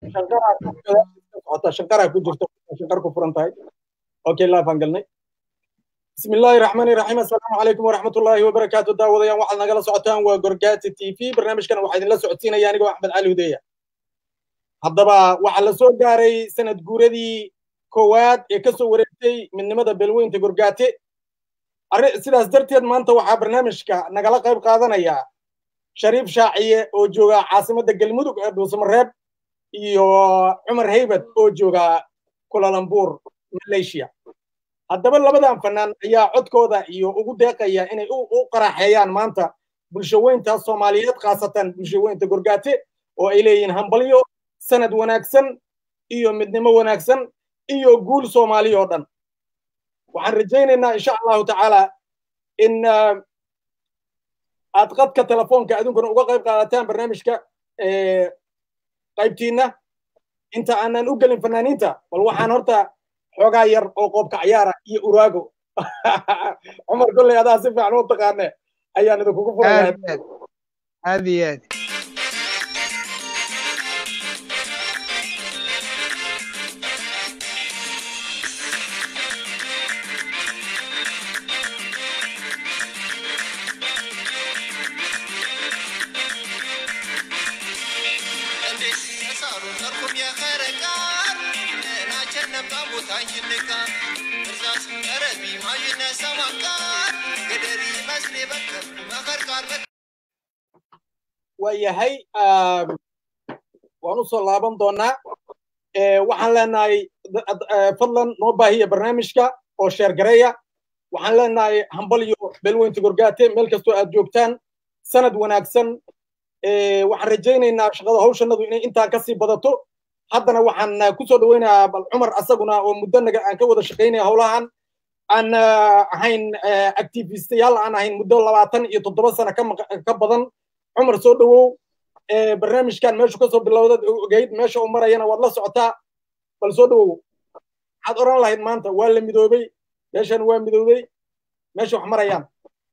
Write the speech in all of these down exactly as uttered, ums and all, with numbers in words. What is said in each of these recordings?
شنقرة حتى شنقرة كجرت شنقرة كفرنتاي أوكي لا فنقلني بسم الله الرحمن الرحيم السلام عليكم ورحمة الله وبركاته داود يوم واحد نقل سعتان وقرقات التي في برنامج كان واحد لا سعتين يعني جو أحمد علي ودية هذا وحلا سو قاري سنة قردي كواد يكسو ورثي من نمذا بلوين تقرقاتي sidaas darteed maanta waxaa barnaamijka nagala qayb qaadanaya shariif shaaciye oo jooga caasimadda galmudug ee dhuusamareeb iyo cumar haybad oo jooga Kuala Lumpur Malaysia haddaba labadan fanaan ayaa codkooda iyo ugu deeqaya inay u qaraxeeyaan maanta bulshaweynta Soomaaliyeed qaasatan bulshaweynta Gurgaate oo ay leeyihiin hambalyo sanad wanaagsan iyo midnimo wanaagsan iyo guul Soomaali oo dhan waxaan rajaynaynaa insha Allah ta'ala in aad qadka telefoonka adunkuna uga qayb qaadataan barnaamijka ee qaybtiina inta aanan u galin fanaaniinta bal waxaan horta xoogaa yar oo qoobka ciyaara iyo uraago Umar golley adaa si fiican u taqaanay ayaan idinku ku furayaa aad iyo aad وياهي وأنا صلى الله دونا وحن لنا فضلا نوباهية برنامجك أو شير قرية وحن لنا همبليو بلوين تقرقاتي ملك استوى أدجوبتان سند وناكسن وحن رجينا إن شغل هوش النضو إن أنت كسي بدتو حدنا وحن كسر دوينا بالعمر أسقنا ومدنا عن كودا شقينا هولهان أن هين أكتيفيستيال أنا هين مدة لواتن يتطبق سنة كم كبدن عمر سودو برنامج كان ماشي كسر باللودة جيد ماشي عمر ينا والله سعتها بل سودو حد أوران الله ما أنت ولا مدوبي ليش أنا وين مدوبي ماشي عمر ينا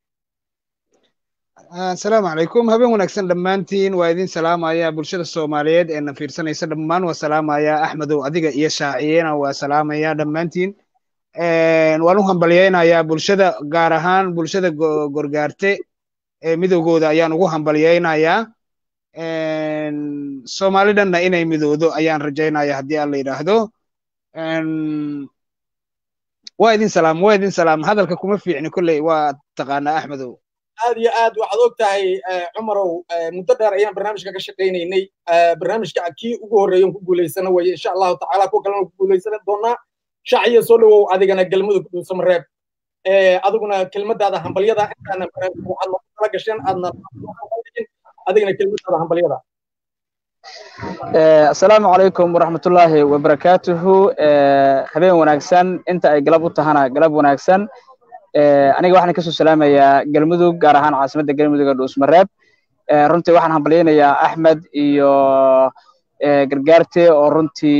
السلام عليكم هبين ونكسن دمانتين وايدين سلام يا برشاد الصوماليات إن في سنة يسلمان وسلام يا أحمد وأديك يا شاعين وسلام يا دمانتين waanu hambalyeynaya bulshada gaar ahaan bulshada Gurgaate ee midowgooda ayaan ugu hambalyeynaya een Soomaalidanna inay midowdo ayaan rajaynaya hadii aan la yiraahdo een waa idin salaam waa idin salaam hadalka kuma fiicni kulay waa taqaana Axmedow aad iyo aad waxaad ogtahay Cumarow muddo dheer ayaan barnaamijka ka shaqeynaynay barnaamijka kii ugu horeeyay ku guuleysana way insha Allah ta'ala ku kalena ku guuleysan doona شعية سولو أدينا كلمة سمرب أدينا كلمة هذا همبليدا أنا وعلى قشين أدنا أدينا كلمة هذا همبليدا السلام عليكم ورحمة الله وبركاته حبيبي وناكسن أنت قلبو تهنا قلب وناكسن أنا واحد كسر سلام يا قلمدو جارهان عاصمة قلمدو قدوس مرب رنتي واحد همبلينا يا أحمد يو قرقارتي ورنتي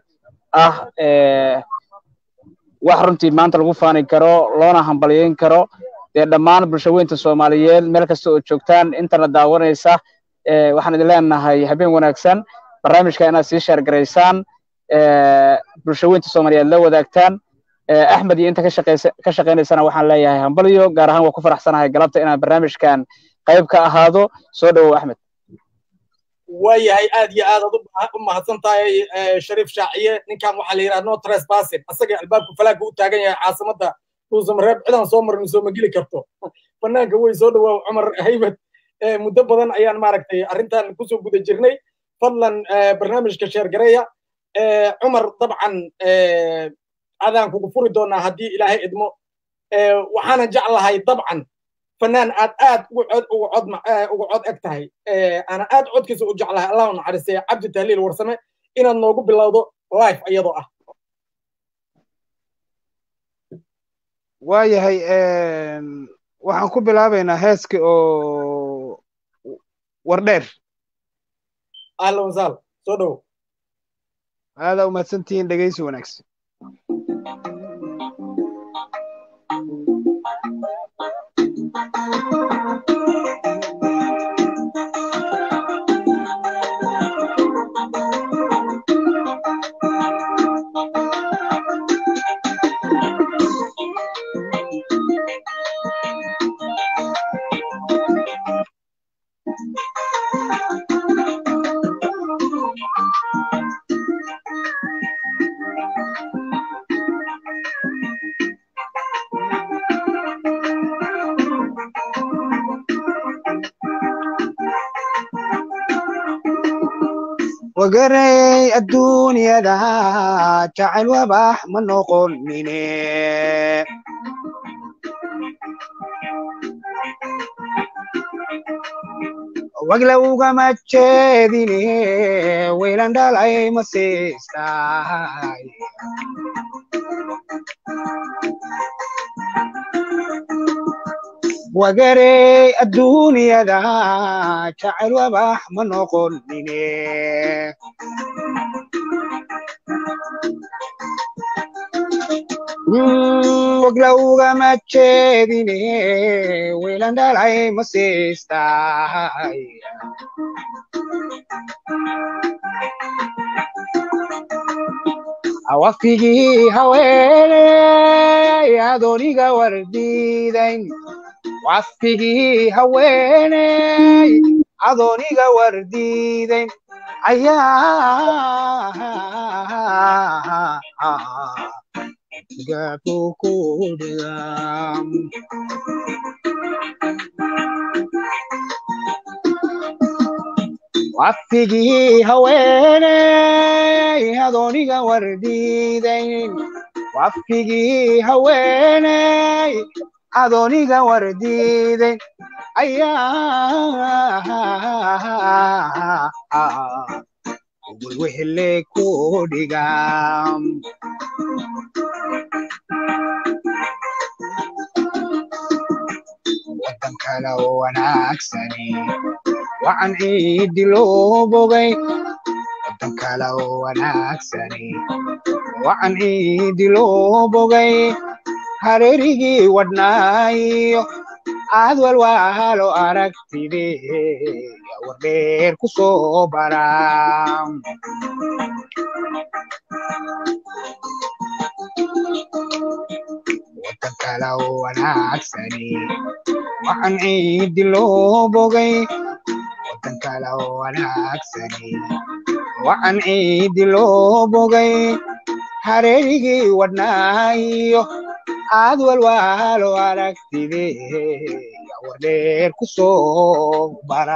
آه wax runtii maanta lagu faani karo loona hambalyeyn karo ee dhammaan bulshaweynta Soomaaliyeed meel kasta oo joogtaan internet daawanaysa ee waxaan idin leenahay habeen wanaagsan barnaamijka inaad sii share gareysaan ee bulshaweynta Soomaaliyeed la wadaagtaan ee Axmed iyo inta ka shaqeysa ka shaqeynaysan waxaan leeyahay hambalyo gaar ahaan waa ku faraxsanahay galabta inaan barnaamijkan qayb ka ahaado soo dhawow Axmed وياهي آد يا آد أم حسن تاي شريف شاعية نكان وحليرا نو تريس باسين أسجع الباب فلاك وتاجن يا عاصمة ده توزم رب عدنا صومر نسوم جيل كرتو فنان قوي زود وعمر هيبة مدبرا أيام ماركتي أرنتان كوسو بود جرني فضلا برنامج كشير جريا عمر طبعا هذا كوفور دونا هدي إلهي إدمو وحنا جعل هاي طبعا فنان آد آد وعد وعد مع وعد أكتهي أنا آد عد كيس وجعلها الله ونعرسه عبد التهليل ورسمه إن النوجو بالله لايف أيضا waayahay een waxaan ku bilaabaynaa heeska oo wardheer أهلا وسهلا صدو هذا وما سنتين dhageysi wanaagsan وقري الدنيا ده جعل وباح من نقولني وقلو قمت شديني ويلان دالاي مسيستاي وقري الدنيا ده جعل وباح من نقولني وقلو قمت شديني ويلان دالاي مسيستاي awafigi hawele ya doniga wardidain wafigi hawele adoniga wardidain aya gapu kudam wafigi hawele adoniga wardidain wafigi hawele adoniga wardidain aya wehele kudigam wadan kala wanaagsani وعن عيد لوبوغي ودن كلا وناكسني وعن عيد لوبوغي هريريغي ودناي عدوال وهالو أركتيدي وردير كسو برام ودن كلا وناكسني وعن عيد لوبوغي ودن كلا وناكسني وعن عيد لوبوغي هريريغي ودنايو عدوال وهالو أركتيدي وردير كسو برا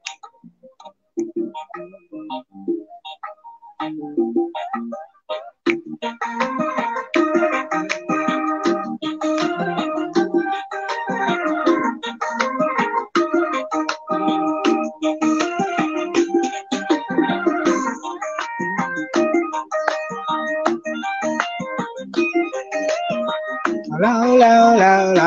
la la la la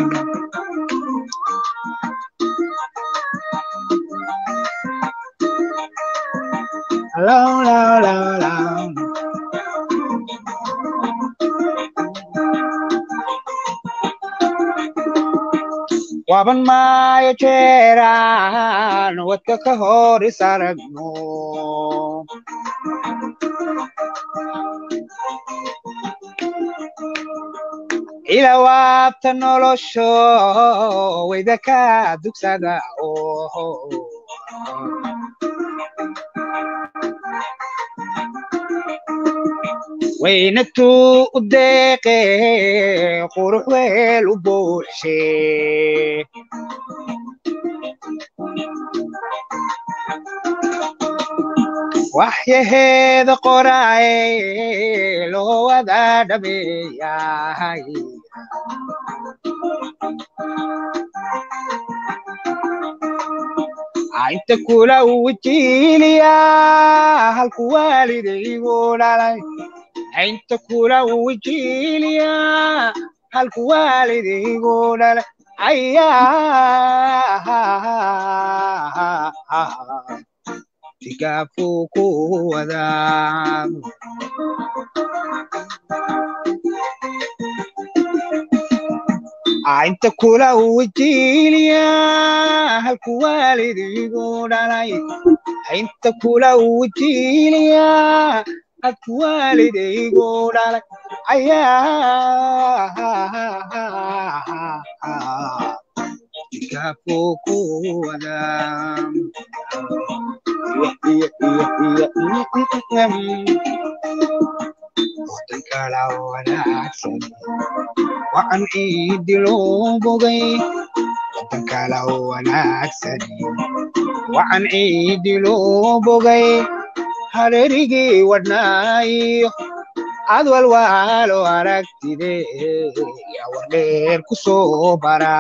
la la la la waban maayo jeeraan wadka ka hor is aragno ila waabta nolosho wayda ka dugsada oo waynatu u deeqe qurux weel u buuxshe waxyaheeda qoraaye loo wada dhabeeyahay inta kula wajiliya halku waalidaygu dhalay inta kula wajiliya halku waalidaygu dhalay ayaa tigafu ku wadaan inta kula wajiliya halku waalidaygu dhalay inta kula wajiliya halku waalidaygu dhalay ayaa kakukuwada wadankala wanaagsan waxaan ciidi loo bogay wadankala wanaagsan waxaan ciidi loo bogay hareerigii wadnaayo adwal waalo aragtide yaa wardheer ku soo bara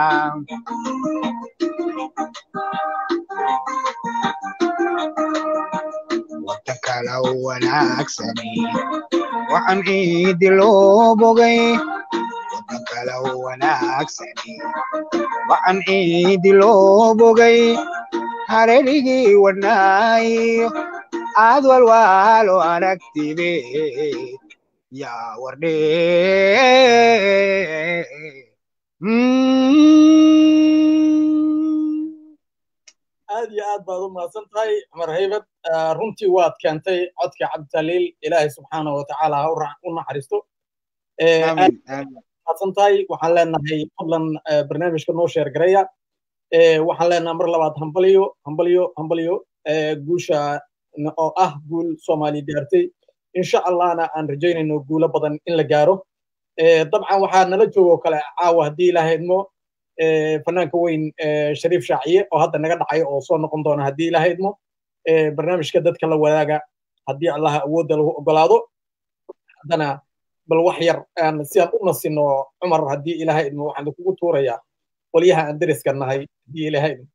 wadankala wanaagsan waxaan ciidi loo bogay wadankala wanaagsan waxaan ciidi loo bogay hareerigii wadnaayo adwal waalo aragtide yaa wardheer aad iyo aad baad u mahadsan tahay cumar haybad runtii waad keentay codka cabditaliil ilaahay subxaanahu watacaala ha u naxariisto mahadsan tahay waxaan leenahay fadlan barnaamijka noo sheer gareeya waxaan leenahay mar labaad hambaliyo hambaliyo hambaliyo guusha oo ah guul soomaali gaartay insha allahna aan rajaynayno guulo badan in la gaaro dabcan waxaa nala joogo kale caawa haddii ilaahay idmo fanaanka weyn shariif shaaciye oo hadda naga dhacay oo soo noqon doona haddii ilaahay idmo barnaamijka dadka la wadaaga haddii allaha awoodda lagu ogolaado haddana bal wax yar aan si aan u nasino cumar haddii ilaahay idmo waxaan kugu tuurayaa qolyaha aan deriska nahay haddii ilaahay idmo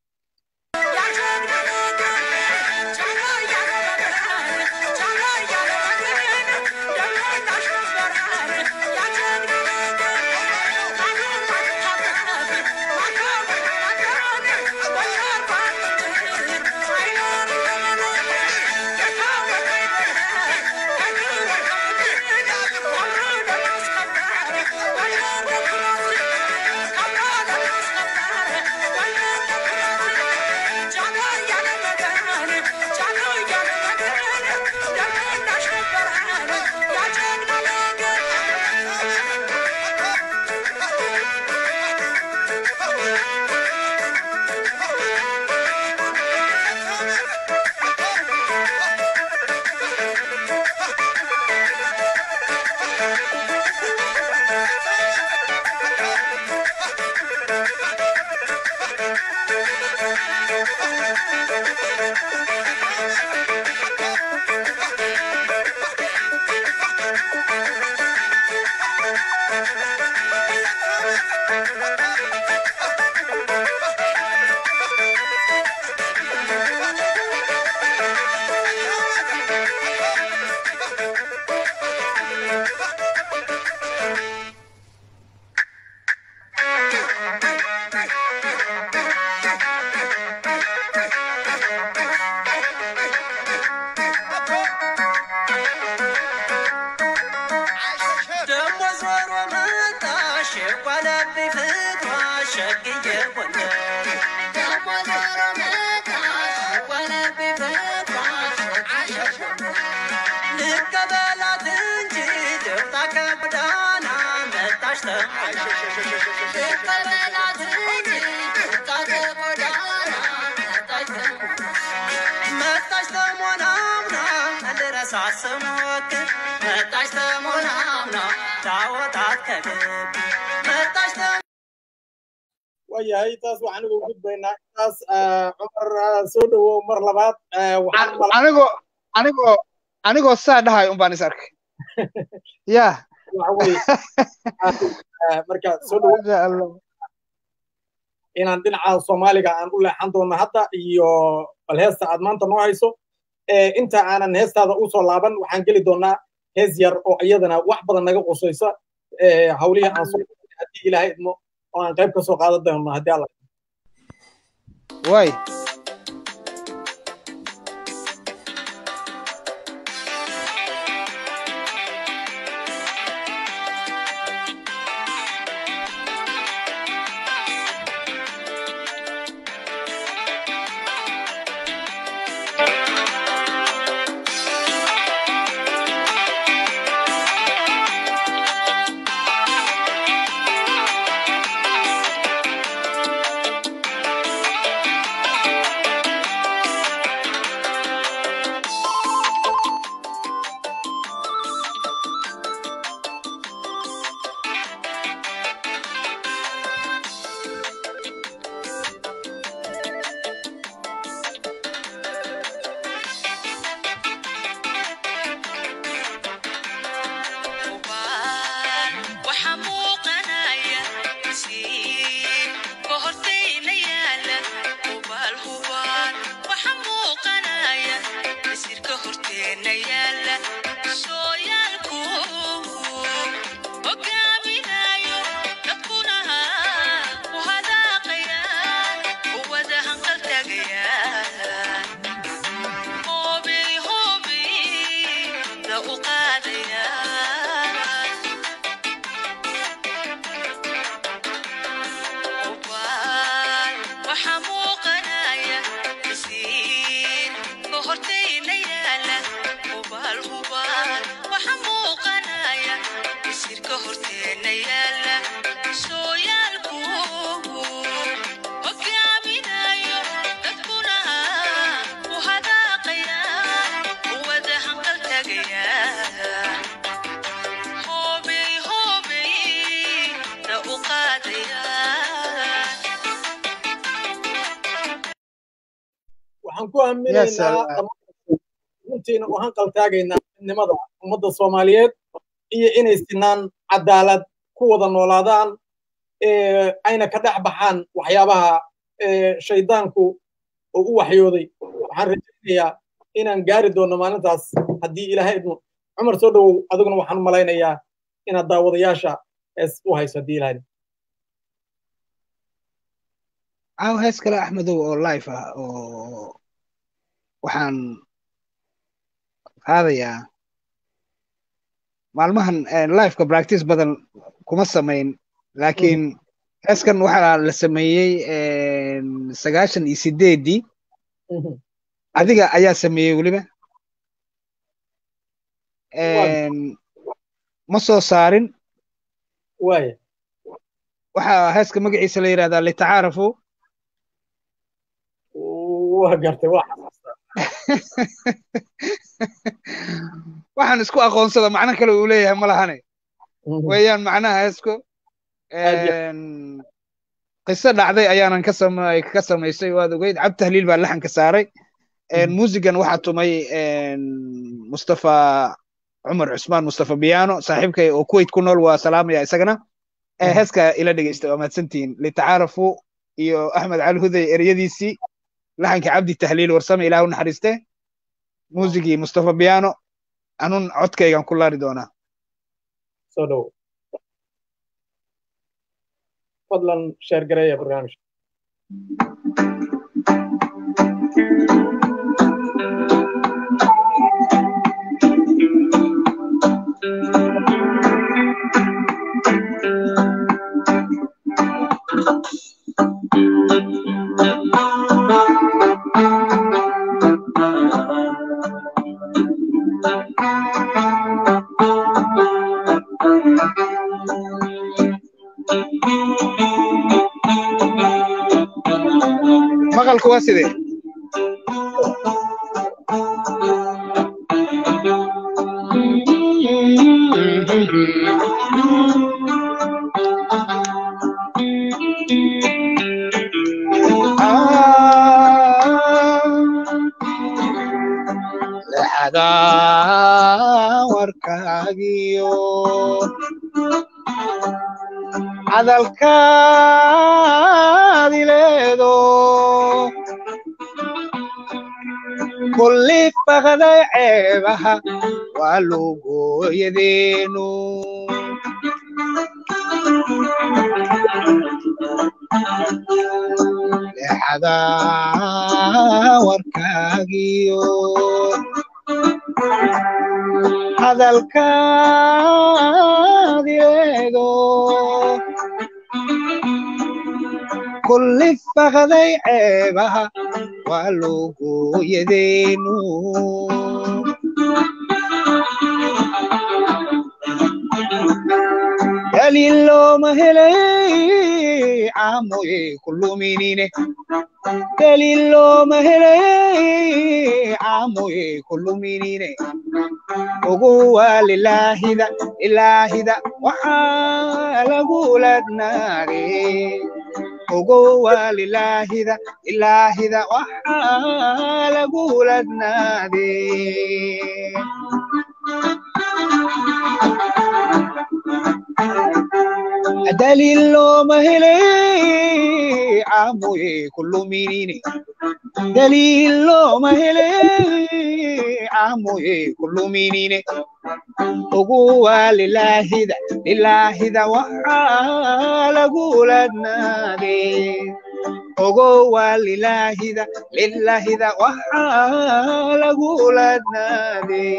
wayahay taas waxaan ugu gudbaynaa taas cumar soo dhawow mar labaad anigoo anigoo anigoo saa dhahay un baan is arkay ya marka soo dhawow inaan dhinaca soomaaliga aan u leexan doono hadda iyo bal heesta aad maanta noo hayso inta aanan heestaada u soo laaban waxaan geli doonaa hees yar oo iyadana wax badan naga qusaysa hawlihii aan soo haddii ilaahay idmo oo aan qayb ka soo qaadan doono haddii alla way waxaan ku aaminaynaa runtiina waxaan qaltaagaynaa nimada ummadda Soomaaliyeed iyo inay sinaan cadaalad ku wada noolaadaan ee ayna ka dhax baxaan waxyaabaha ee shaydaanku oo u waxyooday waxaan rajaynayaa inaan gaari doono maalintaas haddii Ilaahay idmo Cumar soo dhaw adiguna waxaan malaynayaa inaad daawadayaasha is u hayso haddii Ilaahay عاو هاس كلا أحمد أو لايف أو وحن هذا يا معلومة لايف كبراكتيس بدل كمسة مين لكن هاس كان واحد لسميه سجاشن يسدي دي هذيك أيا سميه ولما مصو صارن واي waxa heeska magaciisa la yiraahdaa li taarifo waa gartay wax waxaan isku aqoonsada macna kale uu leeyahay ma lahane weeyaan macnaha heesku een qissa dhacday ayaanan ka sameeyay ka sameysay waad ogeyd cab tahliil baa laxan ka saaray een muusigan waxa tumay een Mustafa Umar Usman Mustafa Biano saaxiibkay oo Kuwait ku nool waa salaamaya isagana heeska ila dhageysta waa madsantiin li taarifo iyo Ahmed Al Huday eriyadiisi laxanka Cabdi Tahliil warsame ilaahu naxariiste muusigi Mustafa Biano anun codkaygan ku laari doona soo dhaw fadlan share gareeya barnaamijka maqalku waa sidee lexda warkaagiyo hadalkaadi leedo kulli faqday ceebaha waa lugooyadeenu lexda warkaagiyo hadalkaadi leedo kulli faqday ceebaha waa lugooyadeenu daliilo ma helay caamoye kulluminine daliilo ma helay caamoye kulluminine ugu waa lilaahida ilaahida waxaa lagu ladnaagay ugu waa lilaahida ilaahida waxaa lagu ladnaagay دليل ما هلي عموي كل منيني دليل ما هلي عموي كل منيني uguwa lilahida lilahida waxaa lagu ladnaaday uguwa lilahida lilahida waxaa lagu ladnaaday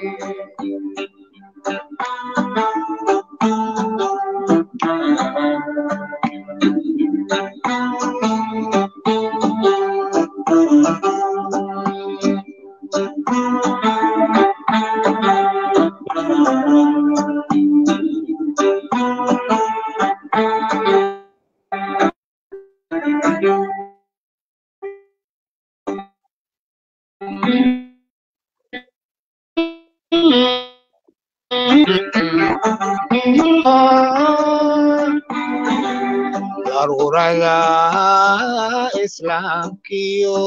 daruraga islaamkiyo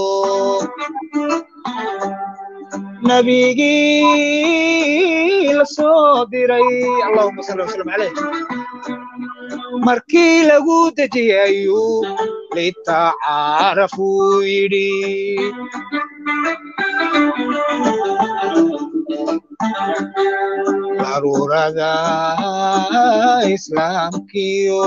nabigii la soo diray allahumma salli wa sallam alayhi markii lagu dejiyayu litacaarafu yidhi daruraga islaamkiyo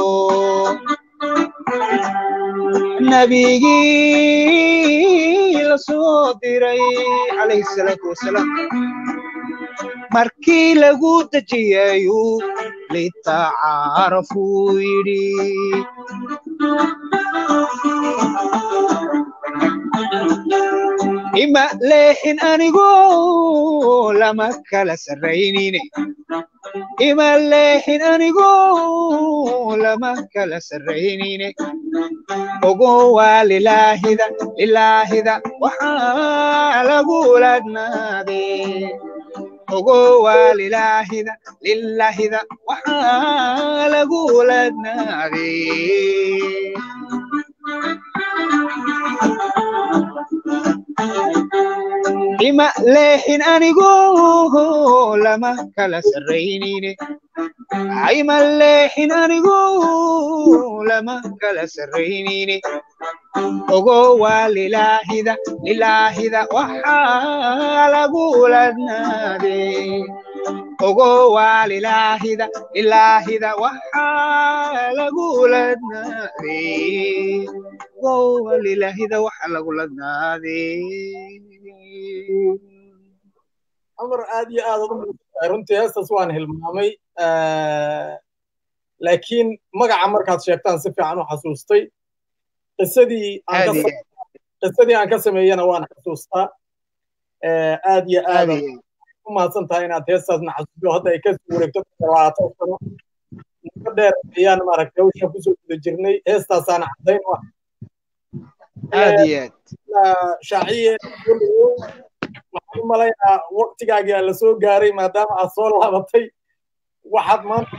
nabigii la soo diray alayhi salaatu wasalaam markii lagu dejiyayu litacaarafu yidhi ima leexin anigu lama kala sarraynine ima leexin anigu lama kala sarraynine uguwa lilahida lilahida waxaa lagu ladnaaday uguwa lilahida lilahida waxaa lagu ladnaaday ima leexin anigu lama kala sarraynine ima leexin anigu lama kala sarraynine uguwa lilahida lilahida waxaa lagu ladnaaday uguwa lilahida lilahida waxaa lagu ladnaaday uguwa lilahida waxaa lagu ladnaaday amar aad iyo aad ugu muhiim runtii heestaas waan hilmaamay laakiin magaca markaad sheegtaan si fiican u xasuustay qisadii aan ka qisadii aan ka sameeyana waan xasuustaa aad iyo aad u mahadsan tahay inaad heestaasna xasuusto hadda ay ka soo wareegto labaatan sano muddo dheer ayaan maaragtay hawshan kusoo guda jirnay heestaasaana caddayn u ah aad iyo aad shaaciye waxaan u malaynaa waqtigaagii la soo gaaray maadaama aad soo laabatay waxaad maanta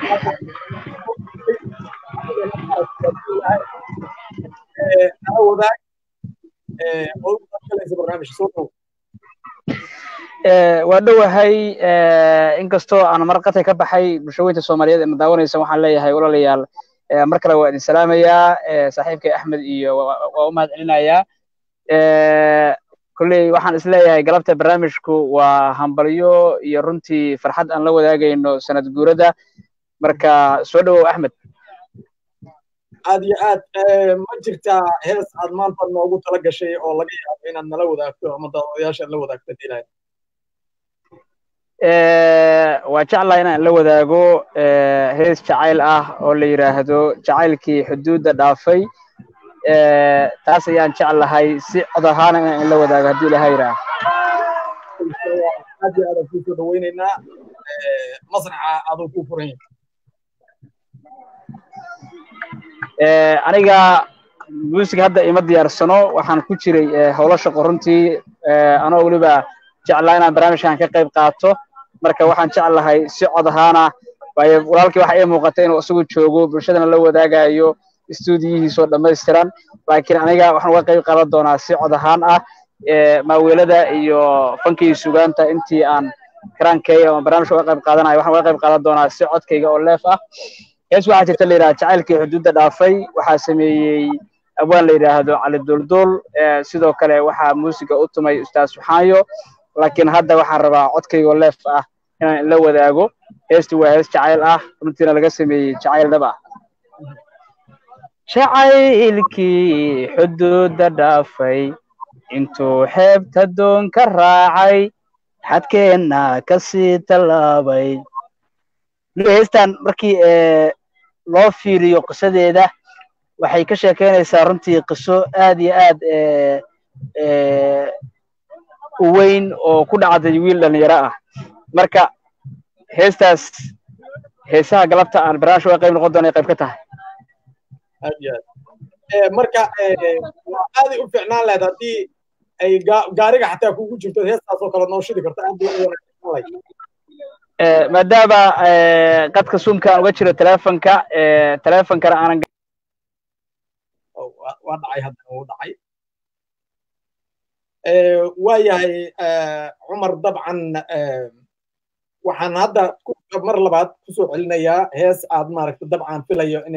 ana wadaag oo kalaysa barnaamijka soo dhow waa dhowahay inkastoo aan marqatay ka baxay bulshooyinka Soomaaliyeed ee madaawanaysa waxaan leeyahay walaalayaal mar kale waa idin salaamayaa saaxiibkay Axmed iyo waa u mahadcelinayaa kulley waxaan isleeyahay galabta barnaamijku waa hambalyo iyo runtii farxad aan la wadaagayno sanad guurada marka soo dhawow Axmed aad iyo aad ma jirtaa hees aad maanta noogu tala gashay oo laga yaabo inaad nala wadaagto ama daawayaasha la wadaagto dilahay waa jeclahay inaan la wadaago hees jacayl ah oo la yiraahdo jacaylkii xuduudda dhaafay taas ayaan jeclahay si cod ahaan inaan la wadaago haddii ilaahay yiraahdo aad iyo aad ku soo dhaweynaynaa masraxa adoo ku furan aniga music hadda ima diyaarsano waxaan ku jiray howlo shaqo runtii anoo waliba jeclaa inaan barnaamijkan ka qayb qaato marka waxaan jeclahay si cod ahaana waayo walaalkii waxa ay muuqatay inuu isagu joogo bulshadana la wadaagayo stuudiyihiisoo dhammaystiran laakiin aniga waxaan uga qayb qaadan doonaa si cod ahaan ah maaweelada iyo fankii sugaanta intii aan karaankeeya ama barnaamijka uga qayb qaadanayo waxaan uga qayb qaadan doonaa si codkayga oo leef ah hees waxaa jirta la yidhaha jacaylkii xuduudda dhaafay waxaa sameeyey abwaan la yidhaahdo cali duldul sidoo kale waxaa muusiga u tumay ustaas suxaayo laakiin hadda waxaan rabaa codkayga oo leef ah inaan la wadaago heesti waa hees jacayl ah runtiina laga sameeyey jacayl dhab ah jacaylkii xuduudda dhaafay intuu xeebta doon ka raacay xadkeenna kasii tallaabay heestan markii loo fiiriyo qisadeeda waxay ka sheekeynaysaa runtii qiso aad iyo aad u weyn oo ku dhacday wiil dhalinyaro ah marka heestaas heesaha galabta aan barnaamij uga qayb noqon doona ay qayb ka tahay marka aad u fiicnaan lahayd haddii ay gaariga xataa kugu jirto heestaas oo kale noo shidi karto aad bay u wanaagsan maadaama qadka zoomka aan uga jiro telefonka telefonkana aanan waa dhacay haddana wuu dhacay waa yahay cumar dabcan waxaan hadda mar labaad kusoo celinayaa hees aad maaragta dabcan filayo inay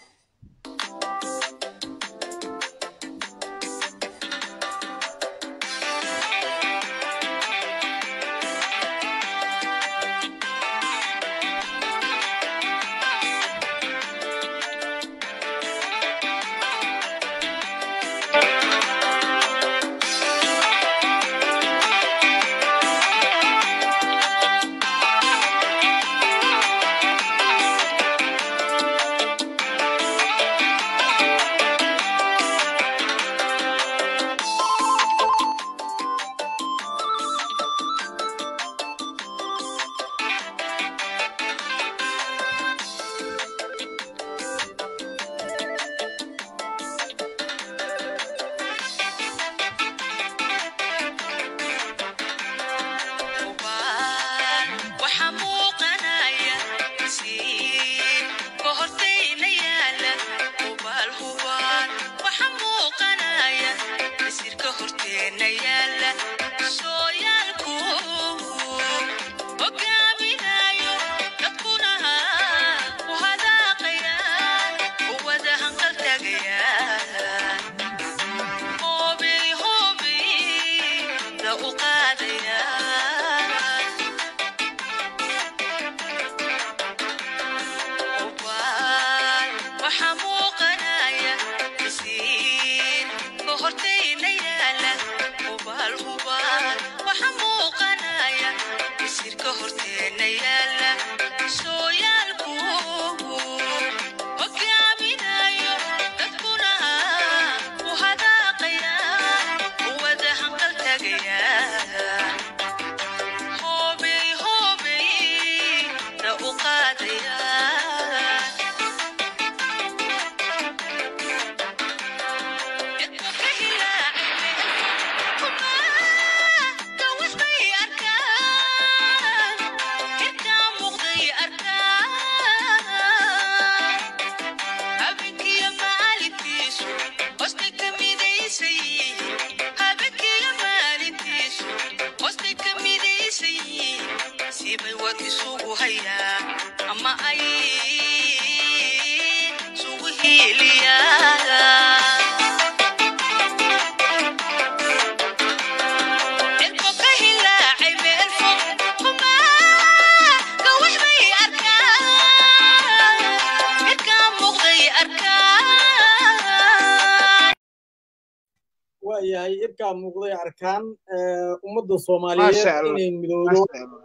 yahay ibka muuqday arkaan ummadda Soomaaliyeed inay midoodo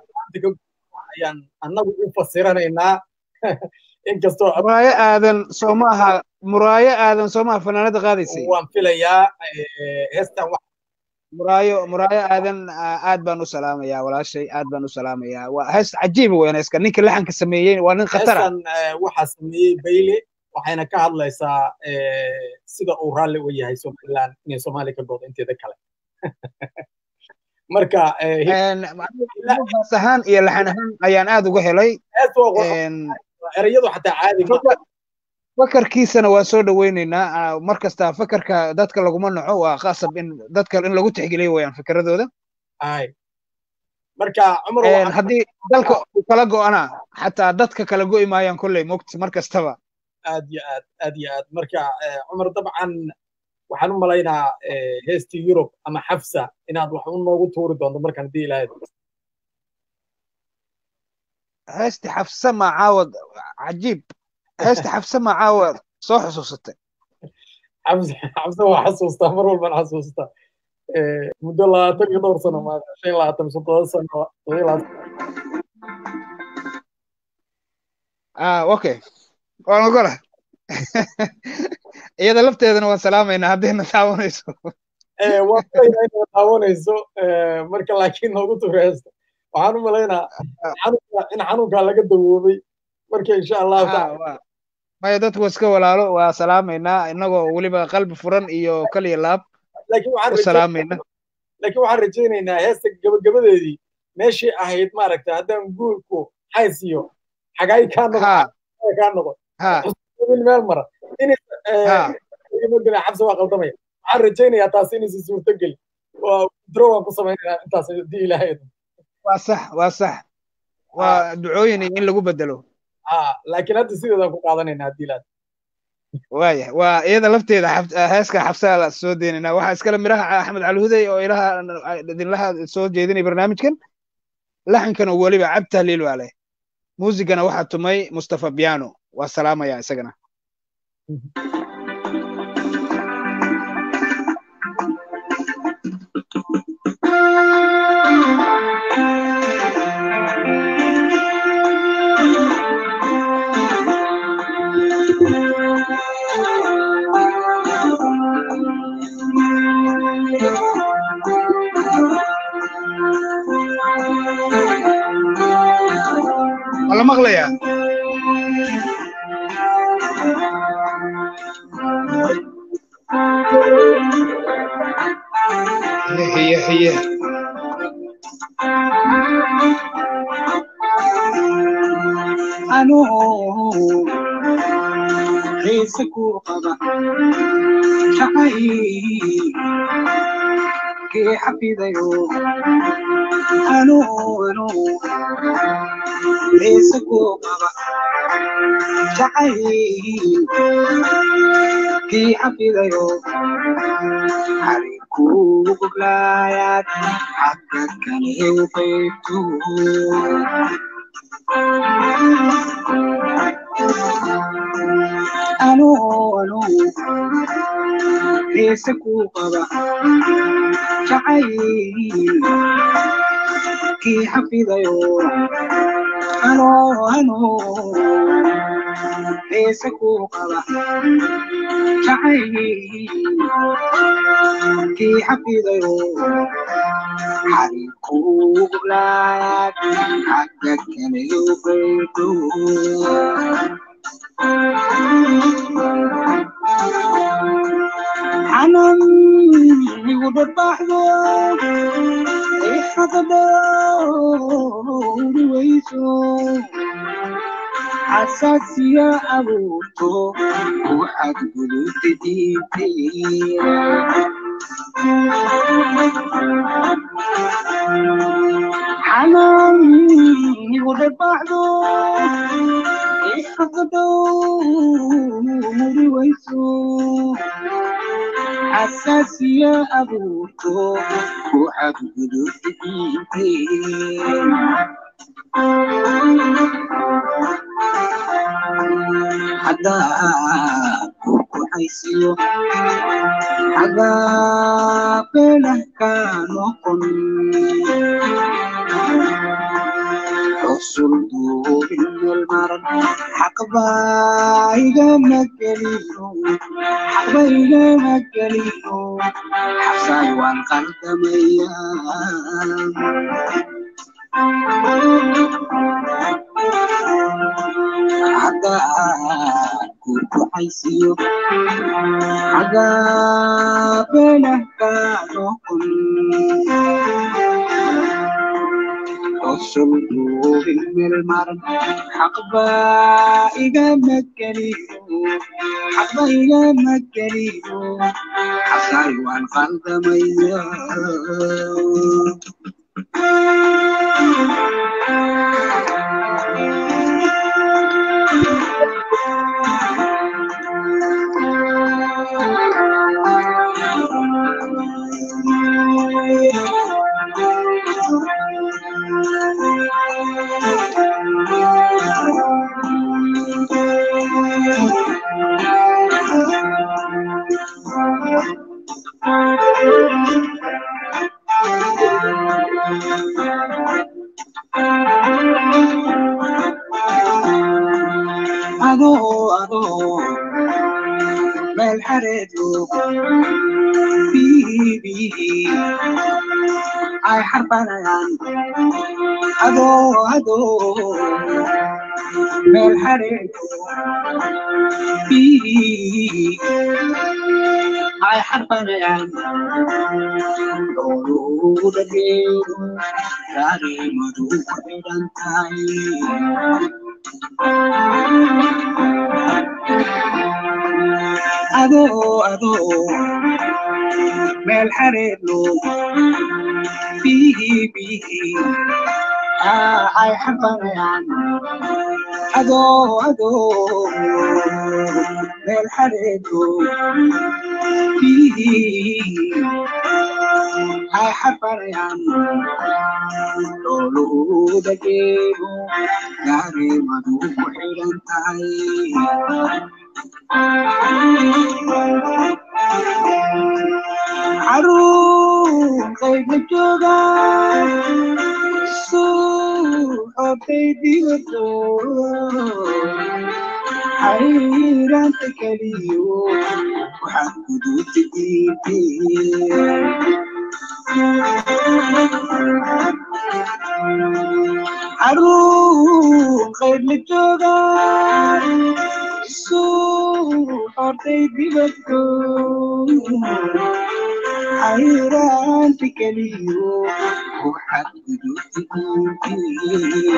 ayaan annagu u fasiranaynaa inkastoo muraayo aadan Soomaha muraayo aadan Soomaha fanaanada qaadaysay waan filayaa heestan wax muraayo muraayo aadan aad baan u salaamayaa walaashay aad baan u salaamayaa waa hees cajiib weyn iska ninka laxanka sameeyay waa nin khatar ah waxa sameeyay Bayle waxayna ka hadlaysaa sida uu raalli u yahay Somaliland inay Soomaali ka go'do inteeda kale marka sahan iyo laxan ahaan ayaan aad uga helay erayadu xataa caadi ma fakarkiisana waa soo dhaweynaynaa mar kasta fakarka dadka laguma naco waa qasab in dadka in lagu tixgeliyo weeyaan fikradooda ay marka Umar hadii dalka kala go'ana xataa dadka kala go'i maayaan kulay moogti mar kastaba aad iyo aad aad iyo aad marka Umar dabcan waxaan u malaynaa heestii Europe ama Xafsa inaad wax u noogu tuuri doonto markan hadii ilaahay هاستي حفصة مع عاود عجيب هاستي حفصة مع عاود صح حسوستي حفصة حفصة وحسوستها مر والبن حسوستها مدة الله تلقي دور سنة ما شيء لا تمسك دور سنة طويلة اه اوكي وانا اقولها iyada lafteedana waan salaamaynaa haddayna taawanayso waayna taawanayso marka laakiin noogu tureysto waxaan u malaynaa in xanuunkaa laga dawoobay marka insha allahu taala maya dadku iska walaalo waa salaamaynaa inagoo weliba qalbi furan iyo kaliya laab u salaamayna laakiin waxaan rajaynaynaa heesta gabagabadeedii meeshii ahayd maaragta haddaan guurku xays iyo xagaay kaa noqon kaa noqon meel mara in xabsa waa qaldamaya waxaan rajaynayaa taasi inaysan suurtogeli dro waan ku samaynaynaa intaas haddii ilaahay waa sax waa sax waa ducooyin in lagu bedelo laakiin hadda sideedaan ku qaadanaynaa haddii ilaad waaya waa iyada lafteeda heeska xabsaa la soo deynaynaa waxaa iskale miraha axmed calhuday oo ilaha idinlaha soo jeedinay barnaamijkan laxankana weliba cabdi tahliil waa leh muusigana waxaa tumay mustafa biano waa salaamaya isagana ولا مغلية هي هي هي أنو ريسكو قضاء شعي كي حفيديو أنو أنو ريسكو قضاء شعي كي حفيديو حريكو قبلايات حتى كان يوقيتو أنو أنو ريسكو قضاء شعي كي حفيديو أنو أنو ريسكو قضاء شعي كي حفيديو حريكو قبلايات حقك كان يوقيتو حنان يقول البحثو يحضر ويسو حساسية أبوكو وحد قلوب تديتي حنان يقول البحثو يحضر ويسو حساسية أبوكو وحد قلوب تديتي حدا كوكو عيسيو حدا بله كانوا قن حصل دور المرض حق بايغا مكلينو حق بايغا مكلينو حفصاي والقلب ميان حدا كوكو عيسيو حدا بله كانوا قن حصل دور المرض حق بايغا مكلينو حق بايغا مكلينو حفصاي والقلب ميان أدو أدو بالحرد بيه بيه أي حربنا أدو أدو بالحرد بيه أي حربنا لولو دقيق داري مدو بدنتاي أدو أدو بالحرد بيه بيه أي حربنا أدو أدو بالحرد بيه أي حربنا لولو دقيق داري مدو بدنتاي عروم قيد الجوغا سوء بيدي ودور حيران تكليو وحدو تجيبي عروم قيد الجوغا سوء بيدي ودور حيران تكليو وحدو تجيبي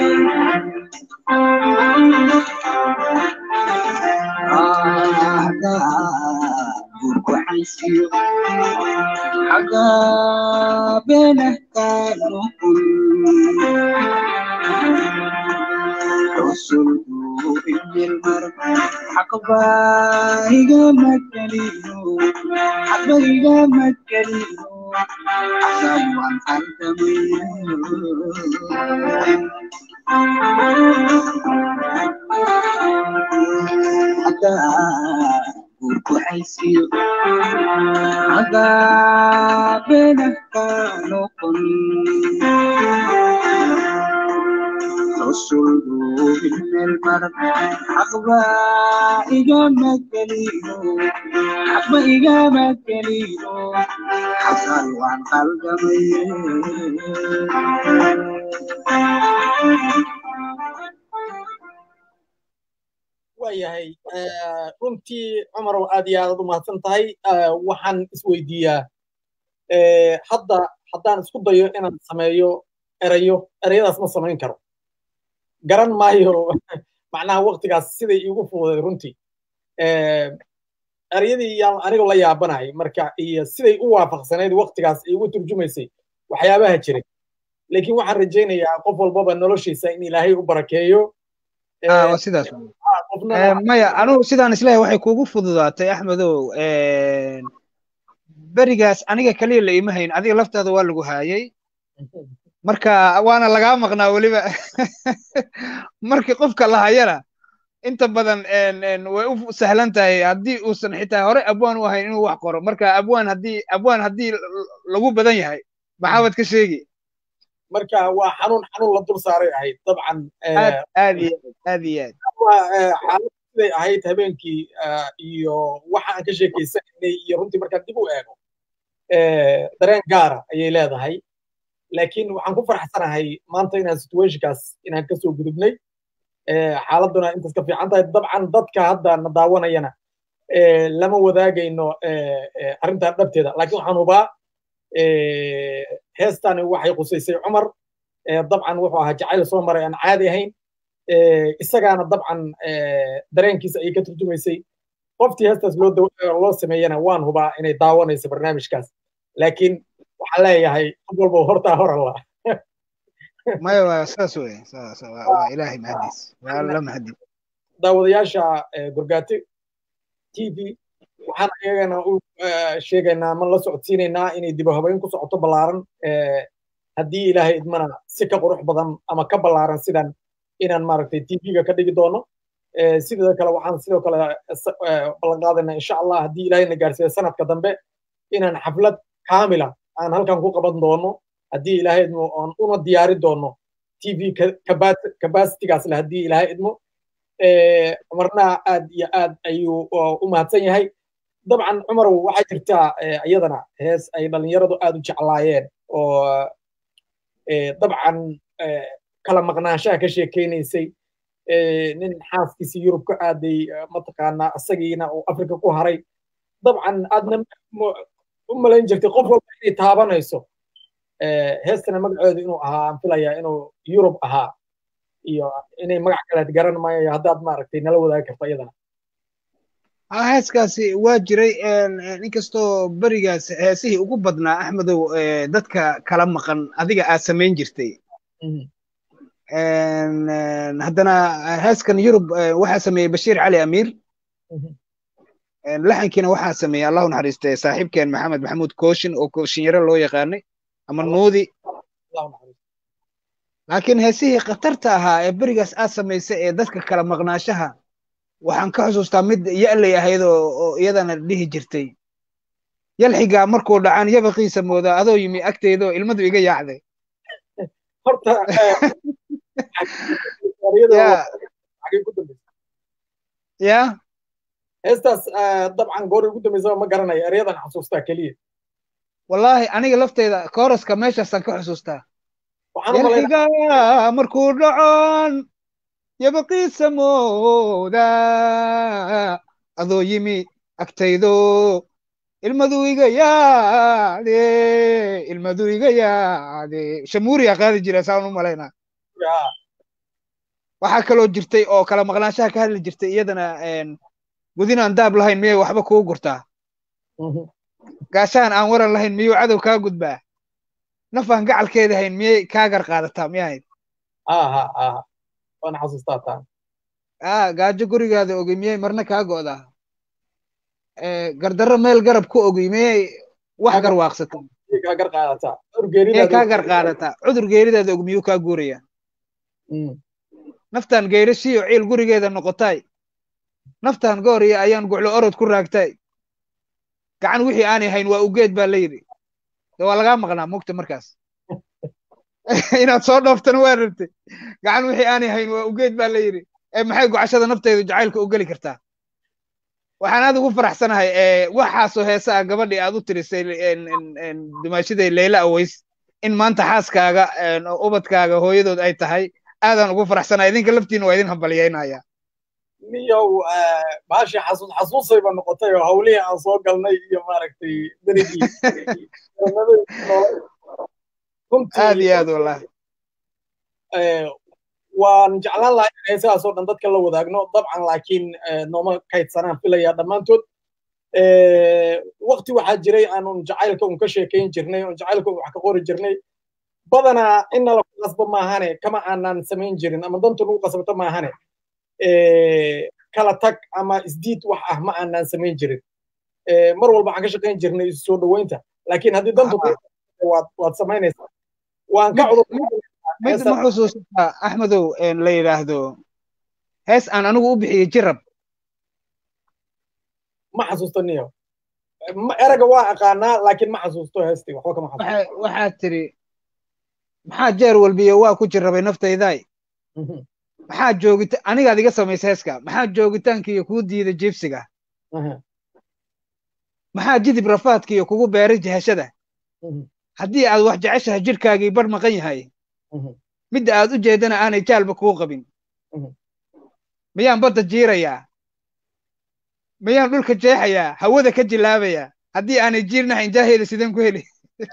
هذا بركو حيسيو حقا بينه كانوا رسول إن المرء حقبا إيجا مكالينو حقبا إيجا مكالينو حساب عن حتى بركو حيسيو حقا بينه كانوا رسول إن المرء حقبا إيجا مكالينو حقبا إيجا مكالينو حساب عن قلبي waayahay runtii cumar oo aad iyo aad u mahadsan tahay waxaan isweydiiyaa hadda haddaan isku dayo inaan sameeyo erayo erayadaas ma samayn karo garan maayo macnaha waqtigaas siday iigu fududay runtii erayadii yaan anigoo la yaabanahay marka iyo siday u waafaqsanayd waqtigaas iigu turjumaysay waxyaabaha jiray laakiin waxaan rajaynayaa qof walbaba noloshiisa in ilaahay u barakeeyo waa sidaas maya anugu sidaan isleeyahay waxay kuugu fududaatay axmedow berigaas aniga kaliya la ima hayn adiga laftaada waa lagu haayay marka waana lagaa maqnaa weliba markii qofka la hayana inta badan way u sahlan tahay haddii uusan xitaa hore abwaan u ahayn inuu wax qoro marka abwaan haddii abwaan haddii lagu badan yahay maxaabad ka sheegi marka waa xanuun xanuun la dul saaray ahayd dabcan aad iyo aad iyo aad xaalad siday ahayd habeenkii iyo waxa aan ka sheekaysanay iyo runtii markaan dib u eego dareen gaara ayay leedahay laakiin waxaan ku farxsanahay maanta inaan situationkaas inaan ka soo gudubnay xaaladuna intaas ka fiican tahay dabcan dadka hadda na daawanayana lama wadaagayno arrintan dhabteeda laakiin waxaan hubaa heestani waxay qusaysay cumar dabcan wuxuu ahaa jacayl soo maray aan caadi ahayn isagaana dabcan dareenkiisa ayay ka turjumaysay qoftii heestaas loo loo sameeyana waan hubaa inay daawanayso barnaamijkaas laakiin waxaan leeyahay qof walba hortaa hor alla maya waa saas wey waa ilaahay mahadiis waa alla mahadiis daawadayaasha gorgaati t v waxaan iyagana u sheegaynaa ma la socodsiinaynaa inay dib u habeyn ku socoto ballaaran haddii ilaahay idmana si ka qurux badan ama ka ballaaran sidan inaan maaragtay t v-ga ka dhigi doono sidoo kale waxaan sidoo kale ballan qaadaynaa insha allah haddii ilaahayna gaarsiiyo sanadka dambe inaan xaflad kaamila aan halkan ku qaban doono haddii ilaahay idmo oon una diyaari doono t v capacity-gaas leh haddii ilaahay idmo cumarna aad iyo aad ayuu u mahadsan yahay dabcan cumarow waxaa jirtaa iyadana hees ay dhallinyaradu aad u jeclaayeen oo dabcan kala maqnaanshaha ka sheekaynaysay nin xaaskiisii yurub ka aaday mataqaanaa isagiina uu afrika ku haray dabcan aadna u malayn jirtay qof walba inay taabanayso heestana magaceedu inuu ahaa aan filayaa inuu yurub ahaa iyo inay magac kaleed garan maayo haddaad maaragtay nala wadaagi karto iyadana heeskaasi waa jiray inkastoo berigaas heesihii ugu badnaa axmedow dadka kala maqan adiga aad samayn jirtay haddana heeskan yurub waxaa sameeyey bashiir cali amiir laxankiina waxaa sameeyey allahu naxariistay saaxiibkeen maxamed maxamuud kooshin oo kooshinyaro loo yaqaanay ama nuudi laakiin heesihii khatarta ahaa ee berigaas aad samaysay ee dadka kala maqnaashaha waxaan ka xusuustaa mid ya'lay ahayd oo iyadana dhihi jirtay yalxigaa markuu dhacaan yabaqiisa moodaa adoo yimi agteydoo ilmadu iga yaacday horta ya heestaas dabcan goori ugu dambaysa ma garanayo eryadan xusuustaa keliya wallaahi aniga lafteyda kooraska meeshaasaan ka xusuustaa yalxigaa markuu dhacaan yabaqiisa moodaa adoo yimi agtaydo ilmadu iga yaade ilmadu iga yaade shamuuriya qaadi jira saan u malaynaa waxaa kaloo jirtay oo kala maqnaanshaha ka hadli jirtay iyadana gudinaan daab lahayn miyay waxba kuu gurtaa gaashaan aan waran lahayn miyuu cadow kaa gudbaa nafaan gacalkeeda hayn miyay kaa gar qaadataa miyahayd waana xasuustaa taan ah gaajo gurigaada ogi miyay marna kaa go'daa gardarro meel garab ku ogi miyay wax garwaaqsataa kaa gar qaadataa miyay kaa gar qaadataa cudur geeridaada og miyuu kaa guurayaa naftaan geyrashiyo ciil gurigeeda noqotay naftaan goor iyo ayaan guclo orod ku raagtay gacan wixii aanay hayn waa ugeed baa la yidhi de waa lagaa maqnaa mugta markaas inaad soo dhooftana waa rabtay gacan wixii aanay hayn waa ugeed baa la yidhi ee maxay gocashada nafteydu jacaylka u geli kartaa waxaan aad ugu faraxsanahay waxaasoo heesa ah gabadhii aad u tirisay dumaashiday leyla aways in maanta xaaskaaga ubadkaaga hooyadood ay tahay aadaan ugu faraxsanahay idinka laftiina waa idin hambalyaynaya niyow baashii xasuus xasuusayba noqotay oo hawlihii aan soo galnay iyo maaragtay berigii aad iyo aad wallahi waan jeclaan lahay in heesahaasoo dhan dadka la wadaagno dabcan laakiin nooma kaydsanaan filaya dhammaantood waqti waxaa jiray aanun jacaylka un ka sheekayn jirnay un jacaylka un wax ka qori jirnay badanaa inna lagu qasbo maahane kama aanan samayn jirin ama danta lagu qasbato maahane kala tag ama isdiid wax ah ma aanan samayn jirin mar walba waxaan ka shaqayn jirnay isu soo dhoweynta laakiin haddii danta waad waad samaynaysaa waan ka cudur mid ma xusuusataa axmedow la yidhaahdo hees aan anigu u bixiyey jirab ma xasuusto niyo erayga waa aqaanaa laakiin ma xasuusto heestii waxba kama xasuusto waxaad tiri maxaa jeer walbiyo waa ku jirrabay naftaydaay maxaa joogita anigaad iga samaysa heeska maxaa joogitaankiiyo kuu diida jiibsiga maxaa jidib rafaadkiiyo kugu beeray jahashada haddii aad wax jeceshahay jidhkaagii bar maqan yahay midda aad u jeedana aanay jaalba kuu qabin miyaan badda jiirayaa miyaan dhulka jeexayaa hawada ka jilaabayaa haddii aanay jiirnahayn jaaheeda sideen ku heli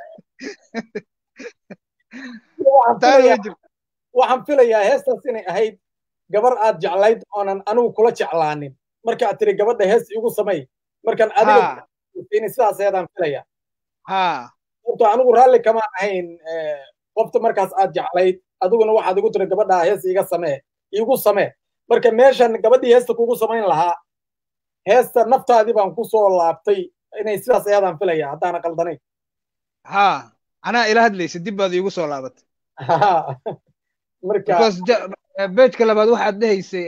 waxaan filayaa heestaas inay ahayd gabar aad jeclayd oonan anigu kula jeclaanin marka aad tiri gabadha hees igu samay markaan adiga sidaas ayadaan filayaa horta anigu raalli kama ahayn qofta markaas aad jeclayd adiguna waxaad igu tiri gabadhaa hees iga samee igu samee marka meeshan gabadhii heesta kugu samayn lahaa heesta naftaadii baan ku soo laabtay inay sidaas ayadaan filaya haddaana qaldanayn ha anaa ila hadlaysa dib baad iigu soo laabatay marka beejka labaad waxaad dhahaysay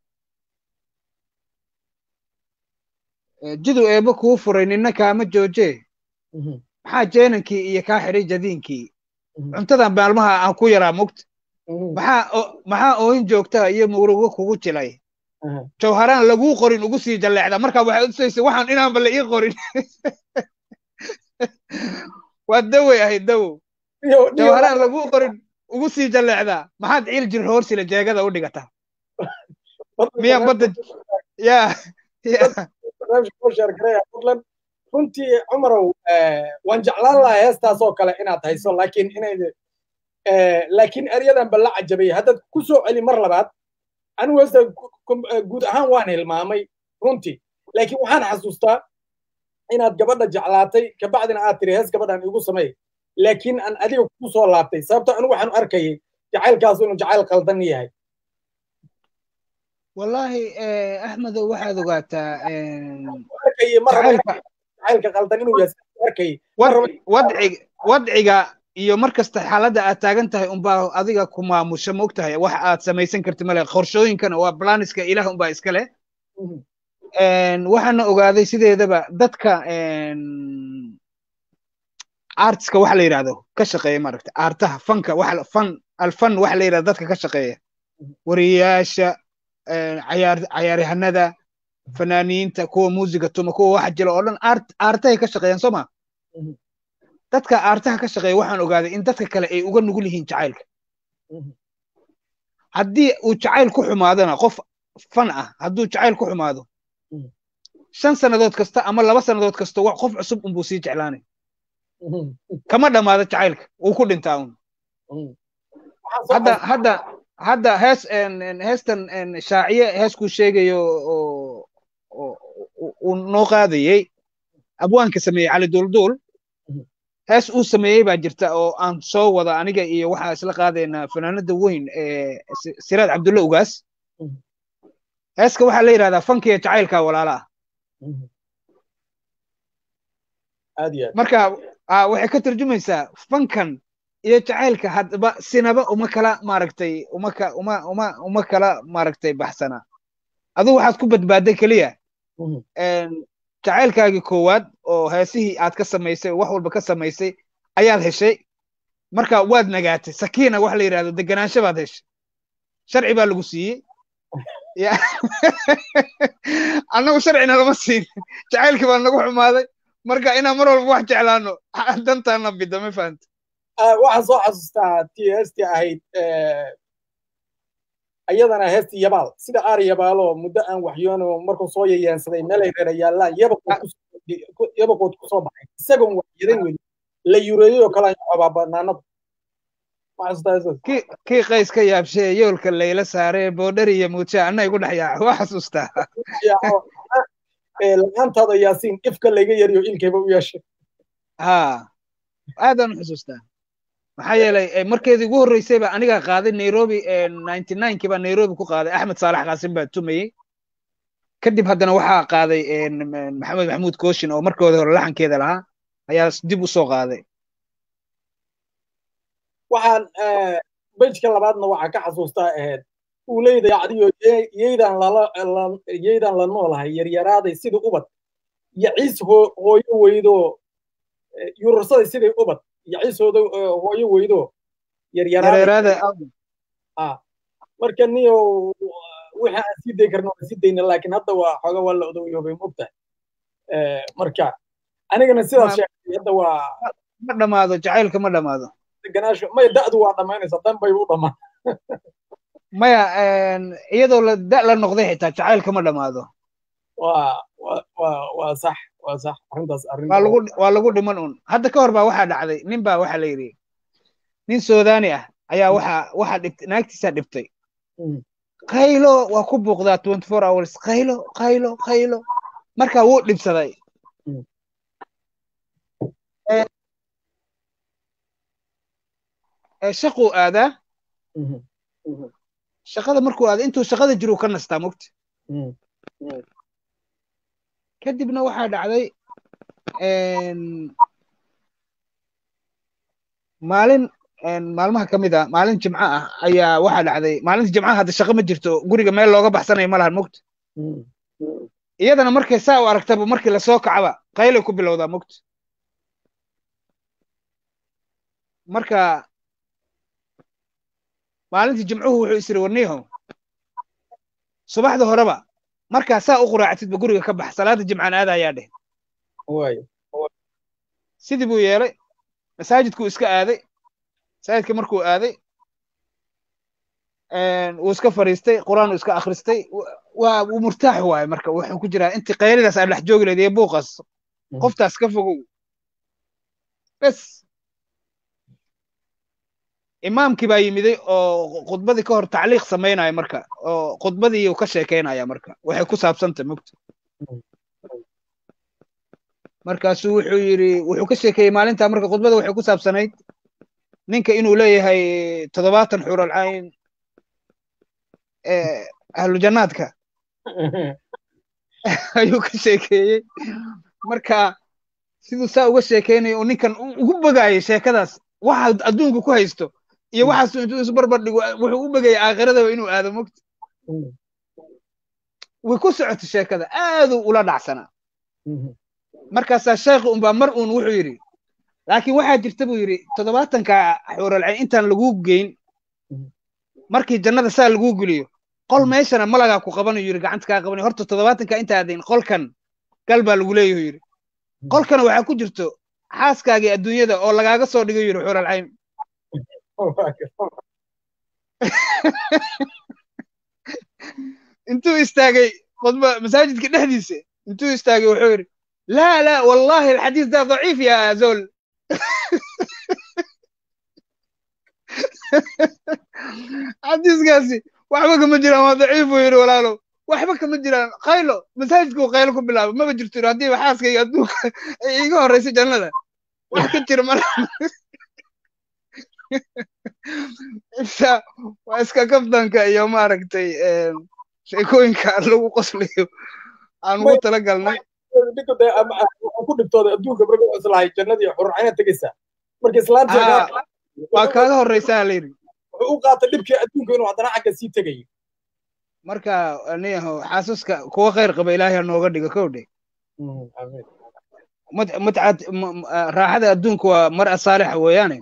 jidu eebba kuu furay nina kaama jooje maxaa jeenankii iyo kaa xidhay jadiinkii cuntadan maalmaha aan ku yaraa mugta maxaa maxaa oohin joogtaa iyo murugo kugu jilay jawharaan laguu qorin ugu sii jalleecdaa markaa waxay u tusaysa waxaan inaanba la ii qorin waa dawey ahayd dawow jawharaan laguu qorin ugu sii jalleecdaa maxaad ciil jir hoorsila jeegada u dhigataa miya badda ya runtii cumarow waan jeclaan lahaa heestaas oo kale inaad hayso laakiin inay laakiin eryadan balla cajabay haddaad ku soo celi mar labaad anigu heesta guud ahaan waan hilmaamay runtii laakiin waxaan xasuustaa inaad gabadha jeclaatay kabacdina aad tiri hees gabadhan igu samey laakiin aan adiga ku soo laabtay sababto anigu waxaan arkayay jacaylkaas inuu jacayl qaldan yahay wallahi axmedow waxaad ogaataa jacaylka qaldan inuu yahay arkayay wadciga iyo mar kasta xaaladda aad taagan tahay unbaa adiga ku maamusha ma ogtahay wax aad samaysan karti male qorshooyinkana waa blaniska ilaah unbaa iska leh waxaana ogaaday sideedaba dadka artiska waxa la yidhahdo ka shaqeeya maaragta aartaha fanka waxa fan alfan waxa la yidhahdo dadka ka shaqeeya wariyaasha cayaar cayaaryahanada fanaaniinta kuwa muusiga tuma kuwa waxa jira oo dhan art aartahay ka shaqeeyaan soo ma dadka aartaha ka shaqeeya waxaan ogaaday in dadka kale ay uga nugul yihiin jacaylka haddii uu jacayl ku xumaadona qof fan ah hadduu jacayl ku xumaado shan sannadood kasta ama laba sannadood kasta wax qof cusub unbuu sii jeclaanay kama dhammaado jacaylka wuu ku dhintaa un hadda hadda hadda hees heestan shaaciye heeskuu sheegayo oo uu noo qaadayey abwaanka sameeyey cali duulduul hees uu sameeyey baa jirta oo aan soo wada aniga iyo waxaa isla qaadaynaa fanaanada weyn ee siraad cabdulle ugaas heeska waxaa la yidhahdaa fankiya jacaylka walaala ah marka waxay ka tarjumaysaa fankan iyo jacaylka haddaba sinaba uma kala maaragtay uma ka uma uma uma kala maaragtay baxsana adigu waxaad ku badbaaday keliya jacaylkaagii koowaad oo heesihii aad ka samaysay wax walba ka samaysay ayaad heshay marka waad nagaatay sakiina wax la yidhahdo deganaansho baad heshay sharci baa lagu siiyey annagu sharcina lama siin jacaylkii baa nagu xumaaday marka inaan mar walba wax jeclaano dantaana bida ma fahanta waxaan soo xasuustaa tii heestii ahayd ayadana heestii yabaal sida aar yabaalo muddo aan waxyoono markuu soo yayaansaday meelay reera yaallaan yabakood ku soo baxay isagoon waxyadan weli la yureeyey oo kale cobaa banaanada kii qays ka yaabshee yoolka layla saaree boodhar iyo muuja anna igu dhex yaaca waa xasuustaa la-aantaada yaasiin ifka layga yariyo ilkayba u yeeshay ha aadaan u xusuustaa maxaa yeelay markeedii ugu horreysay baa anigaa qaaday nairobi ninety ninekii baa nairobi ku qaaday axmed saalax qaasim baa tumayey kadib haddana waxaa qaaday maxamed maxamuud kooshin oo markooda hore laxankeeda lahaa ayaa dib u soo qaaday waxaan bejka labaadna waxaa ka xasuustaa ahayd uuleyda yacdiyo yeydaan lala yeydaan la noolahay yaryaraaday sidii ubad yaciis hooyo weydo yurursaday sidii ubad yaciisooda hooyo weydo yaryaraada marka niyo wixii aan sii day karno aan sii dayna laakiin hadda waa xooga waa la odowyobay mogtahay marka anigana sidaas sheegtay hadda waa ma dhammaado jacaylka ma dhammaado deganaansho maya da'du waa dhammaynaysa dan bay u dhammaan maya iyadoo la da la noqday xitaa jacaylka ma dhammaado waa waa waa sax waa sax arrintaas arrin waa lagu waa lagu dhiman un hadda ka hor baa waxaa dhacday nin baa waxaa la yidhi nin suudaani ah ayaa waxaa waxaa dhibtay naagtiisaa dhibtay qaylo waa ku buuqdaa twenty four hours qaylo qaylo qaylo marka wuu dhibsaday shaquu aadaa shaqada markuu aada intuu shaqada jiru ka nastaa mogta kadibna waxaa dhacday maalin maalmaha ka mid ah maalin jimco ah ayaa waxaa dhacday maalinta jimcaha hadda shaqo ma jirto guriga meel looga baxsanayo ma lahan mogta iyadana markay saa u aragtaba markii lasoo kacaba qaylay ku bilowdaa mogta marka maalintii jimcuhu wuxuu isiri warniyaho subaxda horeba markaa saa u quraactid ba guriga ka bax salaada jimcaan aada ayaa dheh waayo sidii buu yeelay masaajidkuu iska aaday masaajidka markuu aaday wuu iska fadhiistay quraan uu iska akhristay waa uu murtaax waaye marka wuxuu ku jiraa intii qaylidaas aan dhex joogi lahayd iyo buuqaas qoftaas ka fogow bes imaamkii baa yimiday oo khudbadii ka hor tacliiq samaynaya marka oo khudbadii uu ka sheekaynaya marka waxay ku saabsantay mogta markaasuu wuxuu yidhi wuxuu ka sheekeeyey maalintaa marka khudbada waxay ku saabsanayd ninka inuu leeyahay toddobaatan xural cayn ahlu jannaadka ayuu ka sheekeeyey marka siduu saa uga sheekeynaya oo ninkan ugu bogaayay sheekadaas waxa adduunka ku haysto iyo waxaas intuu isu barbar dhigo wuxuu u bogayay aakhirada inuu aado mogta way ku socotay sheekada aaduu ula dhacsanaa markaasaa sheekhu unbaa mar uun wuxuu yidhi laakiin waxaa jirta buu yidhi toddobaatanka xuuralcayn intaan laguu geyn markii jannada saa laguu geliyo qol meeshana malagaa ku qabanayu yidhi gacanta kaa qabanayo horta toddobaatanka intaadayn qolkan gal baa lagu leeyahu yidhi qolkana waxaa ku jirto xaaskaagii adduunyada oo lagaaga soo dhigo yidhi xuuralcayn intuu istaagay khudba masaajidka dhexdiisa intuu istaagay wuxuu yidhi لا لا والله الحديث ده ضعيف يا زول حديث قاسي وحبك مجرى ما ضعيف ويري ولا له وحبك مجرى خيلو مساجدكم خيلكم بالله ما بجرتوا هدي وحاسك يدوك يقول رئيس جنة وحكتر مرة واسكا كفتنك يوم عرقتي شيكوينك لو قصليو aan ugu talagalnay dinku de ku dhigtooda adduunka marka islahay jannadii xurrayna tagaysa marka islaanta waa kaaga horeysaa leeri wuxuu u qaatay dhibkii adduunka inuu hadana xagga sii tagayo marka aniyaho xasuuska kuwa khayr qaba ilaahay nooga dhigo kowdhe amiin mutcad raaxada adduunka waa mar asaalixa weeyaane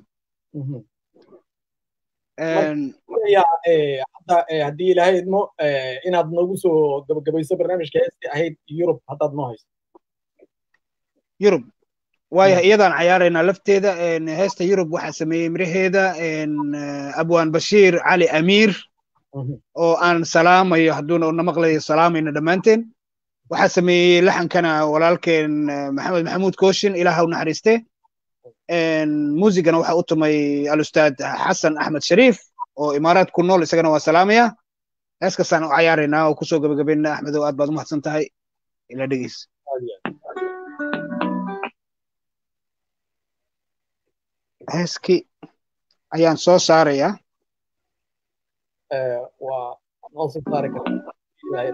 haddii ilaahay idmo inaad noogu soo gabagabayso barnaamijka heestii ahayd yurub haddaad noo hayso yurub waayo iyadaan cayaaraynaa lafteeda heesta yurub waxaa sameeyey miraheeda abwaan bashiir cali amiir oo aan salaamayo hadduuna na maqlayo salaamayno dhammaanteen waxaa sameeyey laxankana walaalkeen maxamed maxamuud kooshin ilaah u naxariiste muusigana waxaa u tumay alustaad xasan axmed shariif oo imaaraad ku nool isagana waa salaamaya heeskasaan u cayaaraynaa oo kusoo gabagabayna axmedow aad baad u mahadsan tahay ila dhegeys heeskii ayaan soo saarayaa waa noo soo saari kartaa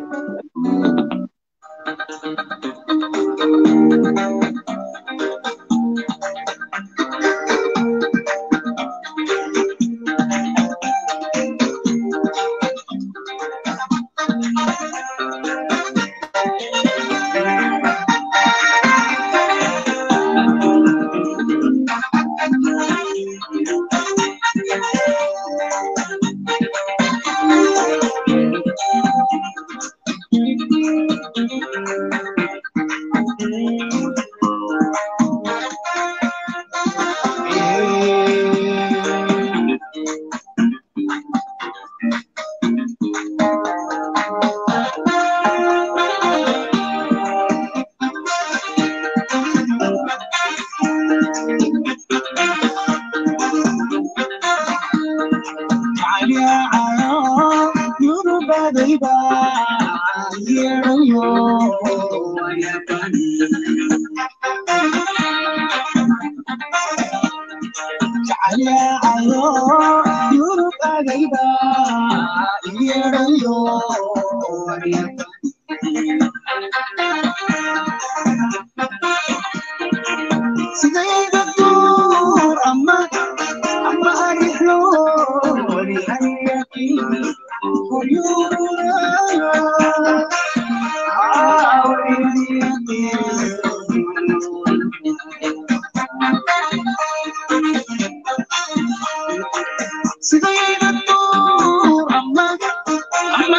I'm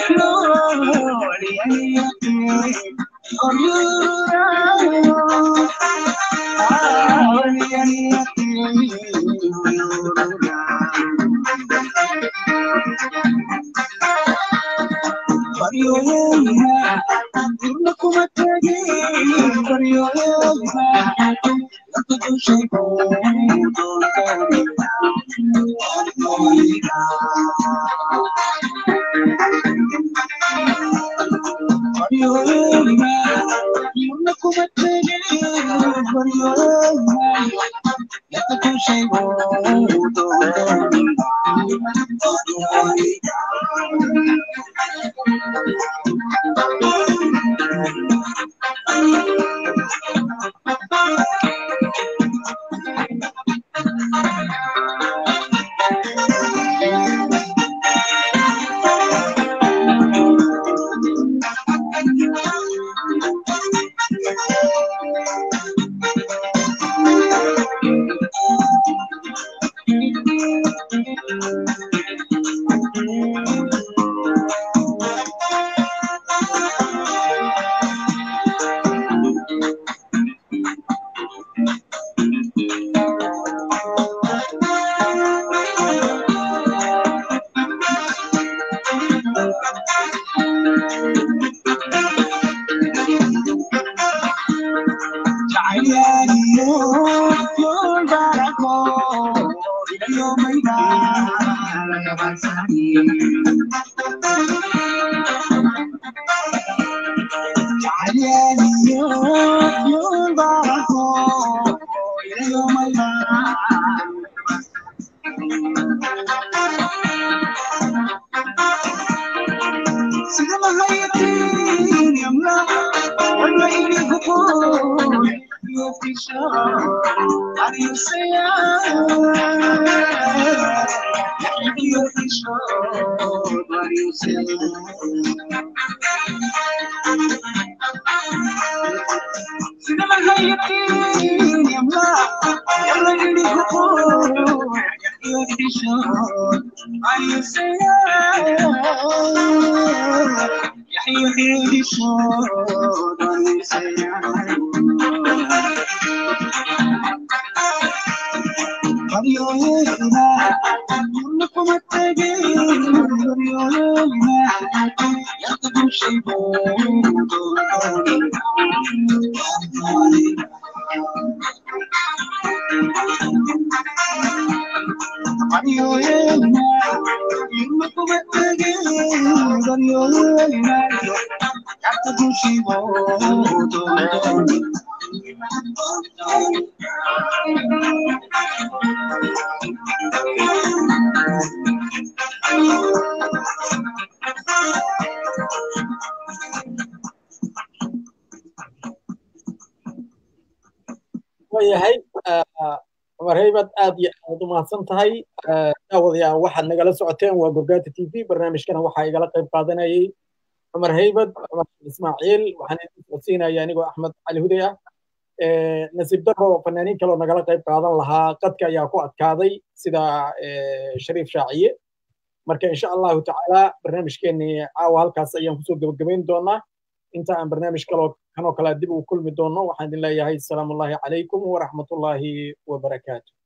وياهي عمر هيبت aad iyo aad u mahadsan tahay daawadayaal waxaad nagala socoteen waa Gorgata T V barnaamijkana waxa igala qayb qaadanayay عمر هيبت عمر إسماعيل waxaan idin codsiinayaa anigoo Axmed Cali Huday ah ee nasiib daro fanaaniin kale oo nagala qayb qaadan lahaa qadka ayaa ku adkaaday sida Shariif Shaaciye marka insha Allah taala barnaamijkeeni caawa halkaas ayaan kusoo gabagabeyn doonaa inta aan barnaamij kale kanoo kala dib u kulmi doono waxaan idin leeyahay salaamu alaykum wa rahmatullahi wa barakaatuh